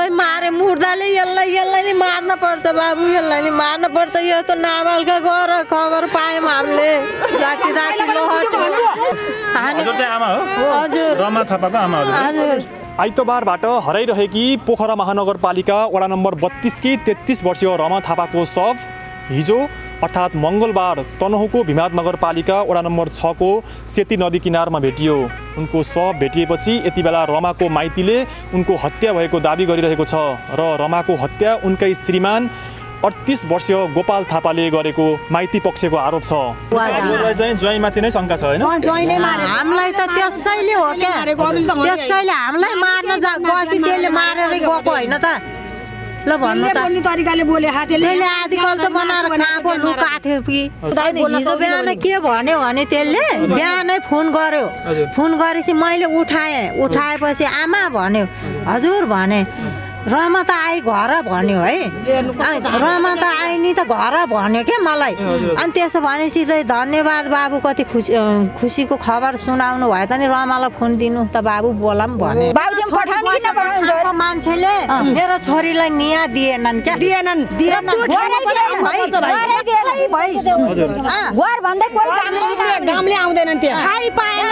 मारे मुर्दाले यसलाई नि मार्न पर्छ बाबु यसलाई नि मार्न पर्छ यो त नाबालका गएर खबर पायौँ हामीले राति हजुर चाहिँ आमा हो हजुर रमा थापाको आमा हजुर आइतबारबाट हराइरहेकी पोखरा महानगरपालिका वडा नम्बर 32 की 33 वर्षीय रमा थापाको शव हिजो अर्थात् मङ्गलबार तनहुँको भिमाद नगरपालिका वडा नम्बर 6 को सेती नदी किनारमा भेटियो। उनको शव भेटिएपछि यति बेला रमाको माइतीले उनको हत्या भएको दाबी गरिरहेको छ र रमाको हत्या उनकै श्रीमान 38 वर्षीय गोपाल थापाले गरेको माइती पक्षको आरोप छ। चाहिँ ज्वाइँमाथि नै शङ्का छ हैन हामीलाई त त्यसैले हो क्या त्यसैले हामीलाई मार्न गएपछि त्यसले मारेर गएको होइन त ल भन्नु त तरिकाले बोले त्यसले आजकल चाहिँ बनाएर कहाँ पो लुकाएको थियो कि हिजो बिहान के भन्यो भने त्यसले बिहानै फोन गर्यो फोन गरेपछि मैले उठाएपछि आमा भन्यो हजुर भने रमा त आई घर भन्यो है रमा त आई नि त घर भन्यो के मलाई अनि त्यसो भनेपछि चाहिँ धन्यवाद बाबु कति खुसीको खबर सुनाउनु भयो त नि रमालाई फोन दिनु त बाबु बोलाम भने मान्छेले मेरो छोरीलाई निया दिएनन् क्या गामले आउँदैनन् त्यहाँ खाइ पाएन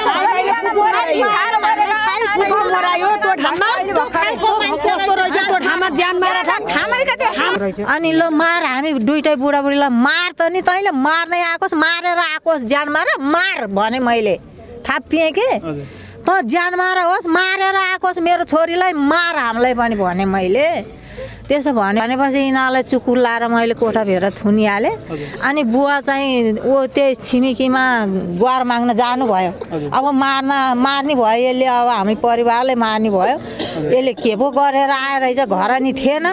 अनि ल मार हामी दुईटै बुढाबुढीलाई मार त नि तैँले मार्नै आकोस् मारेर आकोस् ज्यान मार मार भने मैले थापिएँ के त ज्यान मार होस् मारेर आकोस् मेरो छोरीलाई मार हामीलाई पनि भने मैले त्यसो भनेपछि यिनीहरूलाई चुकुर लाएर मैले कोठा भेर थुनिहालेँ अनि बुवा चाहिँ त्यही छिमेकीमा गुहार माग्न जानुभयो अब मार्ने भयो यसले अब हामी परिवारले मार्ने भयो यसले के पो गरेर आएर रहेछ घर नि थिएन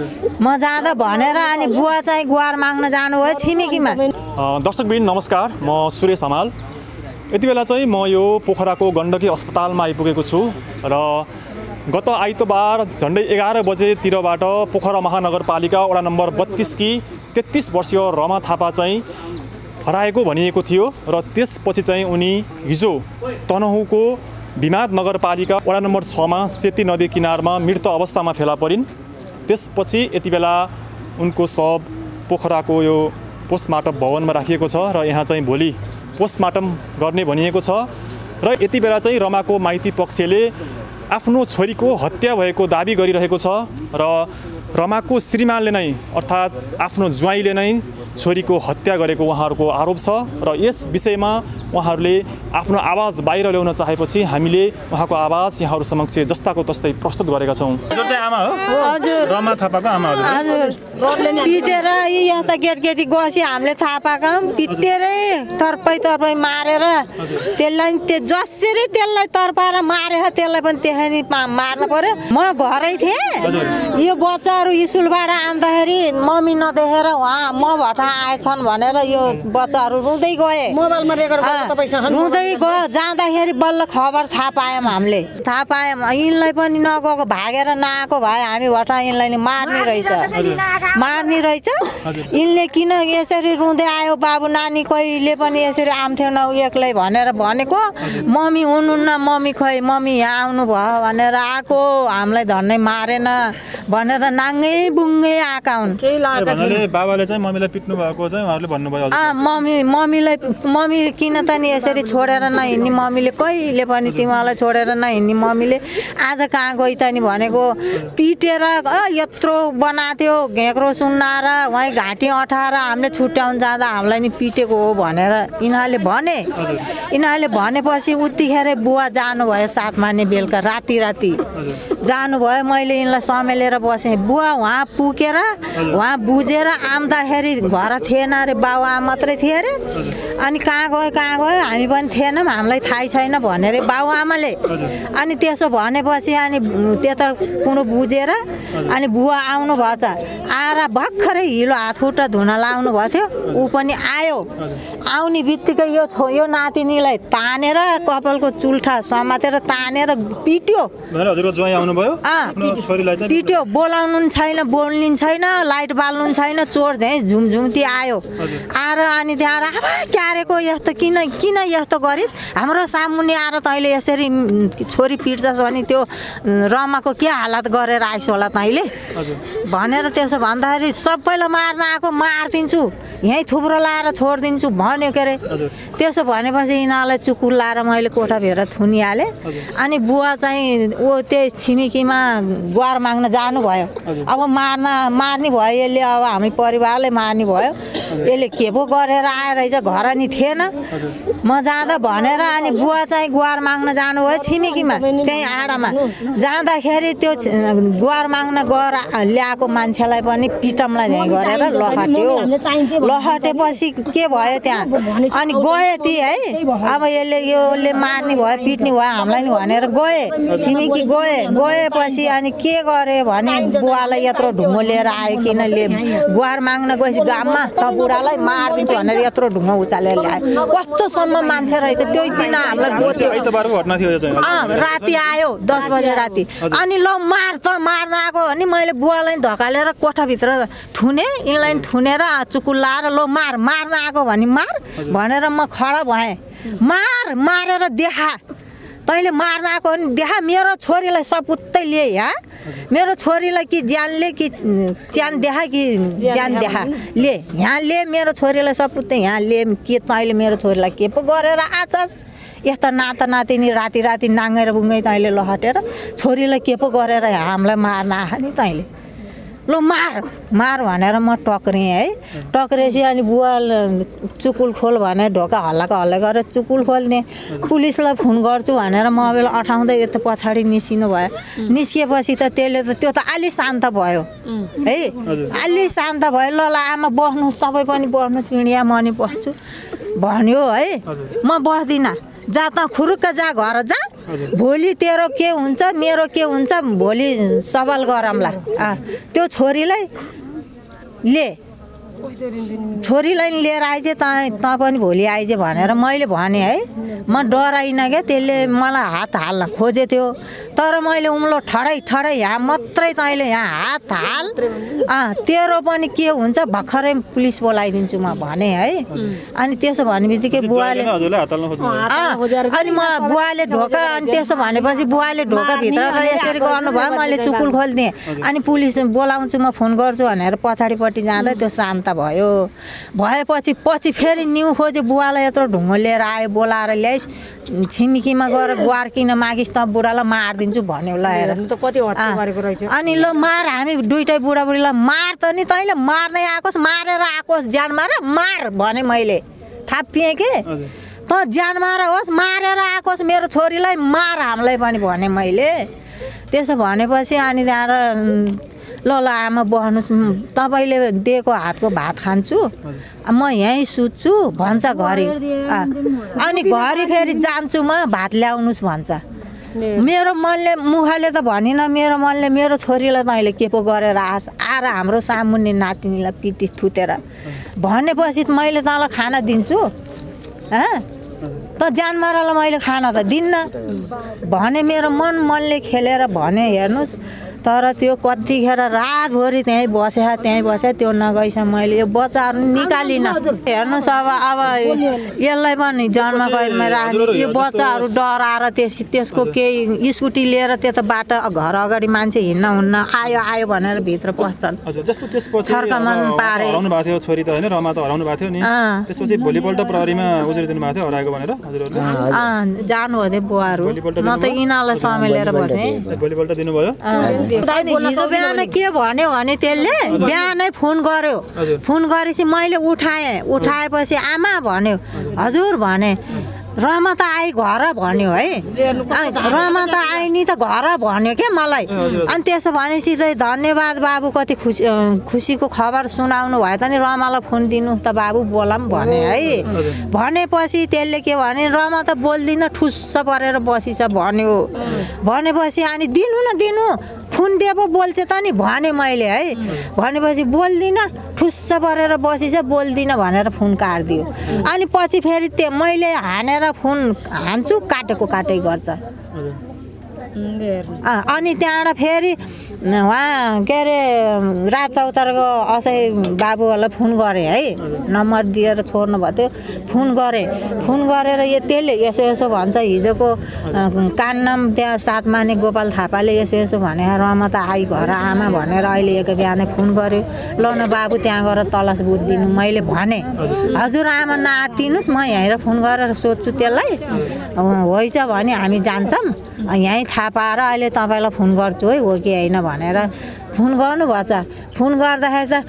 म जाँदा भनेर अनि बुवा चाहिँ गुहार माग्न जानुभयो छिमेकीमा। दर्शकवृन्द नमस्कार, म सुरेश हमाल। यति बेला चाहिँ म यो पोखराको गण्डकी अस्पतालमा आइपुगेको छु र गत आइतबार झन्डै 11 बजेतिरबाट पोखरा महानगरपालिका वडा नम्बर 32 की 33 वर्षीय रमा थापा चाहिँ हराएको भनिएको थियो र त्यसपछि चाहिँ उनी हिजो तनहुँको भिमाद नगरपालिका वडा नम्बर 6 मा सेती नदी किनारमा मृत अवस्थामा फेला परिन्। त्यसपछि यति बेला उनको शव पोखराको यो पोस्टमार्टम भवनमा राखिएको छ र यहाँ चाहिँ भोलि पोस्टमार्टम गर्ने भनिएको छ र यति बेला चाहिँ रमाको माइती पक्षले आफ्नो छोरीको हत्या भएको दाबी गरिरहेको छ र रमाको श्रीमानले नै अर्थात् आफ्नो ज्वाइँले नै छोरीको हत्या गरेको उहाँहरूको आरोप छ र यस विषयमा उहाँहरूले आफ्नो आवाज बाहिर ल्याउन चाहेपछि हामीले उहाँको आवाज यहाँहरू समक्ष जस्ताको तस्तै प्रस्तुत गरेका छौँ। हजुर चाहिँ आमा हो हजुर रमा थापाको आमा हजुर पिटेर यहाँ त गेटगेटी गएपछि हामीले थाहा पाएका पिटेरै तर्फै मारेर त्यसलाई जसरी त्यसलाई तर्पाएर मारेर त्यसलाई पनि त्यसरी मार्न पर्यो। म घरै थिएँ यो बच्चाहरू स्कुलबाट आउँदाखेरि मम्मी नदेखेर उहाँ म भटा आएछन् भनेर यो बच्चाहरू रुँदै गए मोबाइलमा रेकर्ड गर्नु तपाईसँग रुँदै गयो जाँदाखेरि बल्ल खबर थाहा पायौँ हामीले यिनलाई पनि नगएको भागेर नआएको भए हामी भटा यिनलाई नि मार्ने रहेछ यिनले किन यसरी रुँदै आयो बाबु नानी कहिले पनि यसरी आउँथेन एक्लै भनेर भनेको मम्मी हुनुहुन्न मम्मी खोइ मम्मी यहाँ आउनु भयो भनेर आएको हामीलाई धन्नै मारेन भनेर नाङ्गै बुङ्गै आएका हुन्। बाबाले चाहिँ मम्मीलाई पिट्नु भएको चाहिँ उहाँहरूले भन्नुभयो मम्मी किन त नि यसरी छोडेर नहिँड्ने मम्मीले कहिले पनि तिमीलाई छोडेर नहिँड्ने मम्मीले आज कहाँ गई त नि भनेको पिटेर यत्रो बनाएको घेक्रो सुन्नाएर वहीँ घाँटी अठाएर हामीले छुट्याउन जाँदा हामीलाई नि पिटेको हो भनेर यिनीहरूले भनेपछि उतिखेर बुवा जानुभयो 7 माने बेलुका राति जानुभयो। मैले यिनलाई समेलेर बसेँ बुवा उहाँ पुगेर उहाँ बुझेर आउँदाखेरि घर थिएन अरे बाउ आमा मात्रै थिए अरे अनि कहाँ गयो हामी पनि थिएनौँ हामीलाई थाहै छैन भनेर बाउ आमाले अनि त्यसो भनेपछि अनि त्यता कुनो बुझेर अनि बुवा आउनु भएछ आएर भर्खरै हिलो हात खुट्टा धुन लाउनु भएको थियो ऊ पनि आयो आउने बित्तिकै यो नातिनीलाई तानेर कपालको चुल्ठा समातेर तानेर पिट्यो। हजुरको ज्वाइँ आउनु भन्नुभयो छोरीलाई चाहिँ पिट्यो बोलाउनु छैन बोल्नु छैन लाइट बाल्नु छैन चोर झैँ झुमझुम्ती आयो आएर अनि त्यहाँबाट क्यारेको यस्तो किन यस्तो गरिस् हाम्रो सामुन्ने आएर तैँले यसरी छोरी पिट्छस् भने त्यो रमाको के हालत गरेर आइस होला तैँले भनेर त्यसो भन्दाखेरि सबैलाई मार्न आएको मारिदिन्छु यहीँ थुप्रो लाएर छोडिदिन्छु भन्यो के अरे त्यसो भनेपछि यिनीहरूलाई चुकुल लाएर मैले कोठाभित्र थुनिहालेँ अनि बुवा चाहिँ त्यही छिमेकीमा गुहार माग्न जानुभयो अब मार्ने भयो यसले अब हामी परिवारले मार्ने भयो यसले के पो गरेर आएर रहेछ घर नि थिएन म जाँदा भनेर अनि बुवा चाहिँ गुहार माग्न जानुभयो छिमेकीमा त्यही आडामा जाँदाखेरि त्यो गुहार माग्न गएर ल्याएको मान्छेलाई पनि पिटमलाई झैँ गरेर लहट्यो लहटेपछि के भयो त्यहाँ अनि गए ती है अब यसले मार्ने भयो पिट्ने भयो हामीलाई नि भनेर गए छिमेकी गएपछि अनि के गरे भने बुवालाई यत्रो ढुङ्गो लिएर आयो किन गुहार माग्न गएपछि गाममा त बुढालाई मारिदिन्छु भनेर यत्रो ढुङ्गो उचालेर ल्यायो कस्तोसम्म मान्छे रहेछ त्यो दिन हामीलाई गोत्यो राति आयो 10 बजे राति अनि ल मार्न आएको भने मैले बुवालाई धकालेर कोठाभित्र थुने यिनलाई थुनेर चुकुल लाएर ल मार्न आएको भने मार भनेर म खडा भएँ मारेर देखा तैँले मार्न आएको भने देखा मेरो छोरीलाई सपुत्तै लिए यहाँ मेरो छोरीलाई कि ज्यानले कि च्यान देखा कि ज्यान देखा ले यहाँ ले मेरो छोरीलाई सपुत्तै यहाँ ले के तैँले मेरो छोरीलाई के पो गरेर आछस् यस्ता नाता नातिनी राति राति नाङ्गेर बुङ्गै तैँले लहटेर छोरीलाई के पो गरेर हामीलाई मार्न आहा नि तैँले ल मार भनेर म टक्रेँ है टक्रेपछि अनि बुवा चुकुल खोल भने ढोका हल्ला गरेर चुकुल खोल्ने पुलिसलाई फोन गर्छु भनेर मोबाइल अठाउँदै यता पछाडि निस्किनु भयो निस्किएपछि त त्यो त अलि शान्त भयो है अलि शान्त भयो ल आमा बस्नु तपाईँ पनि बस्नु पिँढिया म नि बस्छु भन्यो है म बस्दिनँ जा त खुरुक्क जा घर जा भोलि तेरो के हुन्छ मेरो के हुन्छ भोलि सवाल गरौँला त्यो छोरीलाई लिएर आइज त पनि भोलि आइज भनेर मैले भने है म डराइनँ क्या त्यसले मलाई हात हाल्न खोजे थियो तर मैले उम्लो ठडै यहाँ मात्रै तैँले यहाँ हात हाल तेरो पनि के हुन्छ भर्खरै पुलिस बोलाइदिन्छु म भने है अनि त्यसो भनेबित्तिकै बुवाले अनि म बुवाले ढोका अनि त्यसो भनेपछि बुवाले ढोकाभित्र यसरी गर्नुभयो मैले चुकुल खोल्दिएँ अनि पुलिस बोलाउँछु म फोन गर्छु भनेर पछाडिपट्टि जाँदा त्यो शान्त भएपछि फेरि न्यु खोजे बुवालाई यत्रो ढुङ्गो लिएर आयो बोलाएर ल्याइस् छिमेकीमा गएर गुहार किन मागिस् त बुढालाई मारिदिन्छु भन्यो लगाएर अनि ल मार हामी दुइटै बुढाबुढीलाई मार त नि तैँले मार्नै आएकोस् मारेर आएकोस् ज्यान मार मार भने मैले थापिएँ के त ज्यान मार होस् मारेर आएकोस् मेरो छोरीलाई मार हामीलाई पनि भने मैले त्यसो भनेपछि अनि त्यहाँ ल आमा बस्नुहोस् तपाईँले दिएको हातको भात खान्छु म यहीँ सुत्छु भन्छ घरि अनि घरि फेरि जान्छु म भात ल्याउनुहोस् भन्छ मेरो मनले मुखले त भनिन मेरो मनले मेरो छोरीलाई तैँले के पो गरेर आएर हाम्रो सामुन्ने नातिनीलाई पिटी थुतेर भनेपछि मैले तँलाई खाना दिन्छु त ज्यान मारलाई मैले खाना त दिन्न भने मेरो मनले खेलेर भने हेर्नुहोस् तर त्यो कतिखेर रातभरि त्यहीँ बसे त्यो नगइस मैले यो बच्चाहरू निकालिनँ हेर्नुहोस् अब यसलाई पनि जन्म गइरमा राख्ने यो बच्चाहरू डराएर त्यसको केही स्कुटी लिएर त्यता बाटो घर अगाडि मान्छे हिँड्न हुन्न आयो भनेर भित्र पस्छन् छर्कमान पारे हराउनु भएको थियो छोरी त हैन रमा त हराउनु भएको थियो नि त्यसपछि भोलिपल्ट प्रहरीमा उजुरी दिनु भएको थियो हराएको भनेर हजुरहरुले जानु हो बुवाहरू म त यिनीहरूलाई समेलेर बसेँ भोलिपल्ट दिनुभयो हिजो बिहान के भन्यो भने त्यसले बिहानै फोन गर्यो फोन गरेपछि मैले उठाएपछि आमा भन्यो हजुर भने रमा त आई घर भन्यो है रमा त आई नि त घर भन्यो क्या मलाई अनि त्यसो भनेपछि चाहिँ धन्यवाद बाबु कति खुसीको खबर सुनाउनु भयो त नि रमालाई फोन दिनु त बाबु बोलाम भने है भनेपछि त्यसले के भने रमा त बोल्दिन ठुस्स परेर बसिछ भन्यो भनेपछि अनि दिनु फोन दिए पो बोल्छ त नि भने मैले है भनेपछि बोल्दिन ठुस्स परेर बसिछ बोल्दिन भनेर फोन काट्दियो अनि पछि फेरि मैले हानेर फोन हान्छु काटेको काटै गर्छ अनि त्यहाँबाट फेरि उहाँ के अरे राज चौताराको असै बाबुहरूलाई फोन गरेँ है, नम्बर दिएर छोड्नु भएको थियो। फोन गरेर त्यसले यसो यसो भन्छ, हिजोको कान्नाम त्यहाँ सातमाने गोपाल थापाले यसो यसो भने रमता आई घर आमा भनेर अहिले एक बिहानै फोन गर्यो। ल न बाबु त्यहाँ गएर तलास बुझिदिनु। मैले भने हजुर आमा नआत्तिनुहोस्, म यहीँबाट फोन गरेर सोध्छु त्यसलाई, होइछ भने हामी जान्छौँ, यहीँ थाहा पाएर अहिले तपाईँलाई फोन गर्छु है, हो कि होइन भनेर फोन गर्नुभएछ। फोन गर्दाखेरि त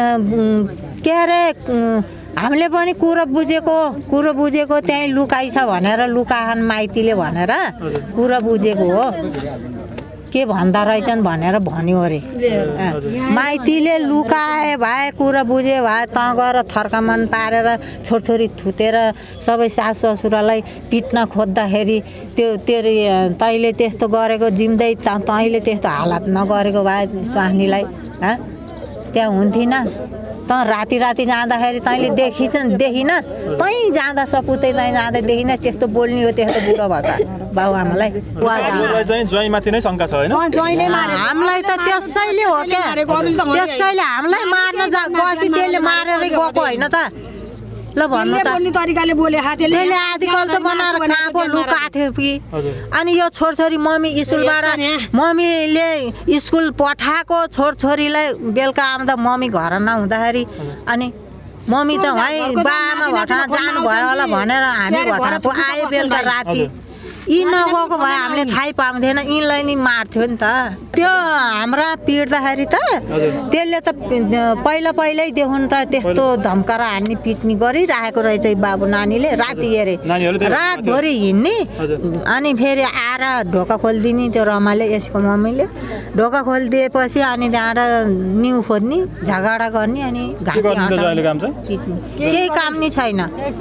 के अरे हामीले पनि कुरो बुझेको त्यहीँ लुकाइ छ भनेर लुकाहान माइतीले भनेर कुरो बुझेको हो, के भन्दा रहेछन् भनेर भन्यो अरे। माइतीले लुकाए भए कुरा बुझे भए त गएर थर्कामन पारेर छोरछोरी थुतेर सबै सासु ससुरालाई पिट्न खोज्दाखेरि त्यो तैँले त्यस्तो गरेको जिम्दै तैँले त्यस्तो हालत नगरेको भए स्वास्नीलाई त्यहाँ हुन्थिन। त राति जाँदाखेरि तैँले देखिनस्, तैँ जाँदा सपुतै तैँ जाँदा देखिनस्, त्यस्तो बोल्ने हो त्यस्तो बुढो भएका बाबुआमालाई। ज्वाइँमाथि नै शङ्का छ होइन? हामीलाई त त्यसैले हो क्या, त्यसैले हामीलाई मार्न गएपछि त्यसले मारेरै गएको होइन त। ल भन्नु त, तरिकाले बोले त्यसले आदिकल चाहिँ बनाएर कहाँ पो लुकाएको थियो कि। अनि यो छोरछोरी मम्मी स्कुलबाट मम्मीले स्कुल पठाएको छोरछोरीलाई बेलुका आउँदा मम्मी घर नहुँदाखेरि अनि मम्मी त वहीँ बाआमा भटाना जानुभयो होला भनेर हामी भटाको आयो बेलुका राति। यी नगएको भए हामीले थाहै पाउँदैन, यिनलाई नि मार्थ्यो नि त। त्यो हाम्रा पिट्दाखेरि त त्यसले त पहिल्यैदेखि त त्यस्तो धम्काएर हान्ने पिट्ने गरिराखेको रहेछ बाबु नानीले। राति हेरे रातभरि हिँड्ने अनि फेरि आएर ढोका खोलिदिने, त्यो रमाले यसको मम्मीले ढोका खोलिदिएपछि अनि त्यहाँबाट निउ खोज्ने, झगडा गर्ने अनि पिट्ने, केही काम नि छैन।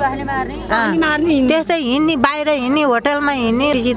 त्यस्तै हिँड्ने, बाहिर हिँड्ने, होटलमा हिँड्ने,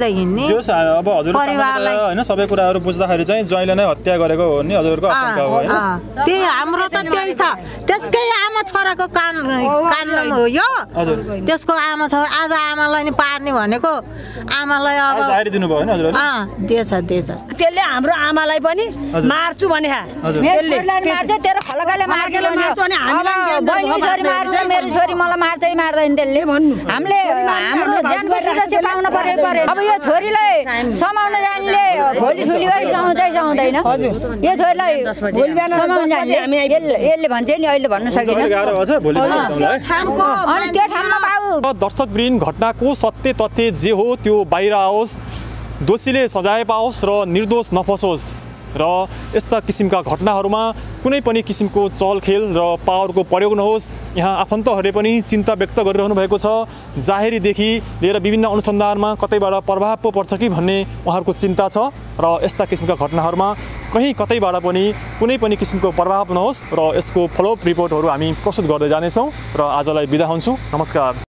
अब हजुरलाई हैन सबै कुराहरु बुझ्दाखेरि चाहिँ ज्वाइँले नै हत्या गरेको हो नि हजुरको आशंका हो हैन? त्यही हाम्रो त त्यही छ। त्यसकै आमा छोराको कान हो यो। त्यसको आमा छोरा आज आमालाई नि पार्ने भनेको आमालाई अब जाहेरी दिनु भयो हैन हजुरले? दिएछ। त्यसले हाम्रो आमालाई पनि मार्छु भने त्यसले मार्छ, तेरो खलकाले मार्छ अनि हामीलाई बहिनी छोरी मार्छ, मेरो छोरी मलाई मार्दैन त्यसले भन्नु। हामीले हाम्रो ज्यान बसिरहेछ पाउन पर्यो। अब यो छोरीलाई समाउन जान्ने भोलि ठुली भई समाउँदैन। यो छोरीलाई भोलि बिहान समाउन जान्ने यसले भन्छ नि, अहिले भन्न सकिन। अनि त्यो ठाउँमा बाबु दर्शकवृन्द, घटनाको सत्य तथ्य जे हो त्यो बाहिर आओस्, दोषीले सजाय पाओस् र निर्दोष नफसोस् र यस्ता किसिमका घटनाहरूमा कुनै पनि किसिमको चलखेल र पावरको प्रयोग नहोस्। यहाँ आफन्तहरूले पनि चिन्ता व्यक्त गरिरहनु भएको छ। जाहेरीदेखि लिएर विभिन्न अनुसन्धानमा कतैबाट प्रभाव पो पर्छ कि भन्ने उहाँहरूको चिन्ता छ र यस्ता किसिमका घटनाहरूमा कतैबाट पनि कुनै पनि किसिमको प्रभाव नहोस् र यसको फलोअप रिपोर्टहरू हामी प्रस्तुत गर्दै जानेछौँ र आजलाई बिदा हुन्छु। नमस्कार।